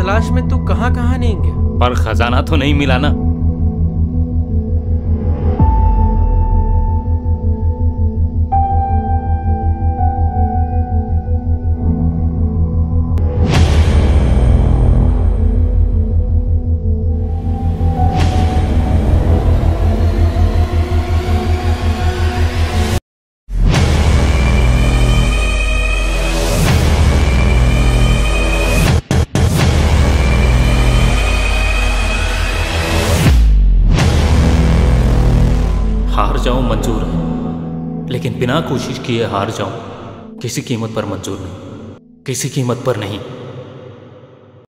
तलाश में तू कहाँ कहाँ नहीं गया, पर खजाना तो नहीं मिला ना। हार जाऊं मंजूर है, लेकिन बिना कोशिश किए हार जाऊं किसी कीमत पर मंजूर नहीं, किसी कीमत पर नहीं।